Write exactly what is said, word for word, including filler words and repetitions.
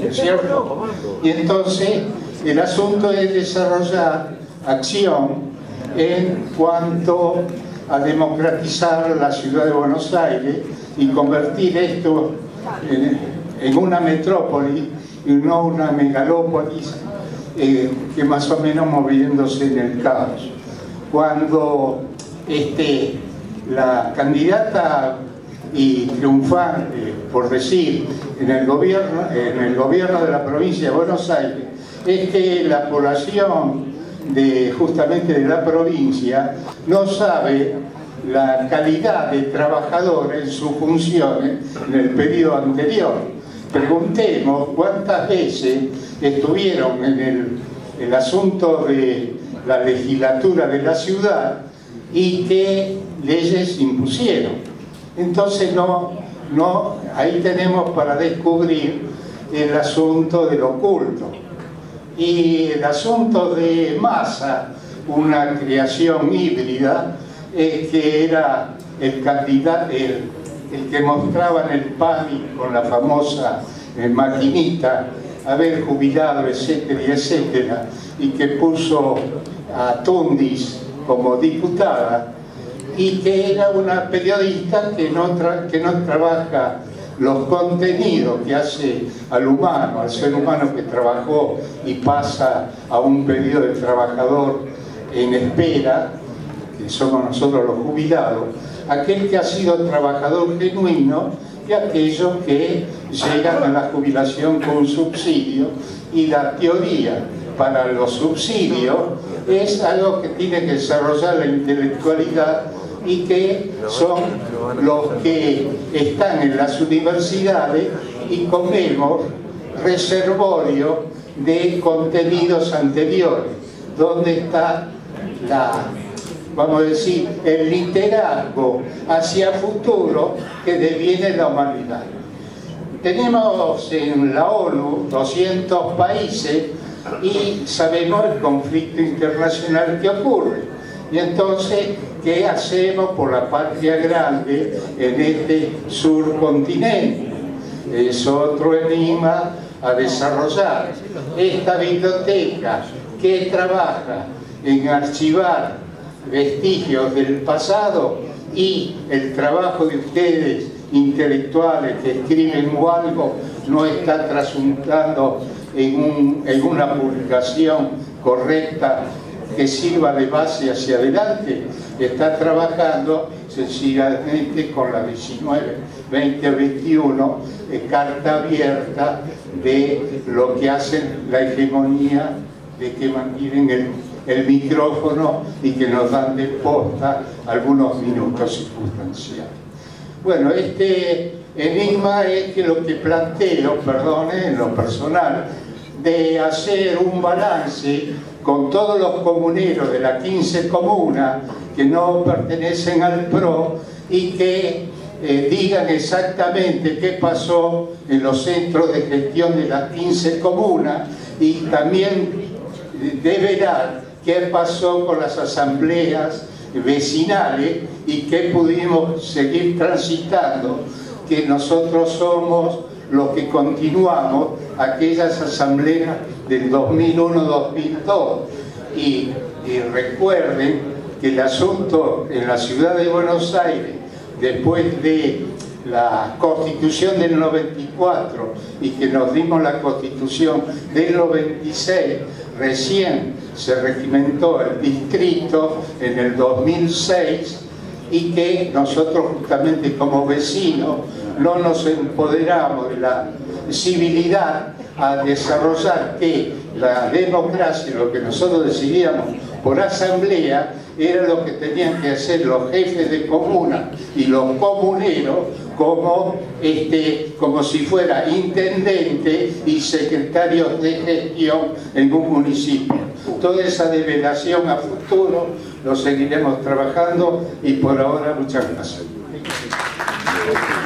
¿cierto? Y entonces el asunto es desarrollar acción en cuanto a democratizar la ciudad de Buenos Aires y convertir esto en, en una metrópoli y no una megalópolis eh, que más o menos moviéndose en el caos. Cuando este, la candidata y triunfante, por decir, en el gobierno, en el gobierno de la provincia de Buenos Aires, es que la población de, justamente de la provincia no sabe la calidad de trabajador en sus funciones en el periodo anterior. Preguntemos cuántas veces estuvieron en el, el asunto de la legislatura de la ciudad y qué leyes impusieron. Entonces no, no, ahí tenemos para descubrir el asunto del oculto. Y el asunto de Massa, una creación híbrida, eh, que era el candidato, el, el que mostraba en el P A M I con la famosa eh, maquinita, haber jubilado, etcétera, etcétera, y que puso a Tundis como diputada, y que era una periodista que no, tra que no trabaja los contenidos que hace al humano, al ser humano que trabajó y pasa a un periodo de trabajador en espera, que somos nosotros los jubilados, aquel que ha sido trabajador genuino y aquellos que llegan a la jubilación con un subsidio, y la teoría para los subsidios es algo que tiene que desarrollar la intelectualidad y que son los que están en las universidades y comemos reservorio de contenidos anteriores, donde está la, vamos a decir, el liderazgo hacia futuro que deviene la humanidad. Tenemos en la ONU doscientos países y sabemos el conflicto internacional que ocurre. Y entonces, ¿qué hacemos por la patria grande en este surcontinente? Es otro enigma a desarrollar. Esta biblioteca que trabaja en archivar vestigios del pasado y el trabajo de ustedes intelectuales que escriben o algo no está trasuntando en, un, en una publicación correcta que sirva de base hacia adelante, está trabajando sencillamente con la diecinueve, veinte, veintiuno, eh, carta abierta de lo que hacen la hegemonía de que mantienen el, el micrófono y que nos dan de posta algunos minutos circunstanciales. Bueno, este enigma es que lo que planteo, perdone, en lo personal, de hacer un balance con todos los comuneros de la quince comuna que no pertenecen al P R O y que eh, digan exactamente qué pasó en los centros de gestión de las quince comunas, y también deberá qué pasó con las asambleas vecinales y qué pudimos seguir transitando, que nosotros somos los que continuamos aquellas asambleas del dos mil uno dos mil dos. Y, y recuerden que el asunto en la ciudad de Buenos Aires, después de la Constitución del noventa y cuatro y que nos dimos la Constitución del noventa y seis, recién se regimentó el distrito en el dos mil seis, y que nosotros justamente como vecinos no nos empoderamos de la civilidad a desarrollar que la democracia, lo que nosotros decidíamos por asamblea, era lo que tenían que hacer los jefes de comuna y los comuneros como, este, como si fuera intendente y secretarios de gestión en un municipio. Toda esa develación a futuro lo seguiremos trabajando, y por ahora muchas gracias.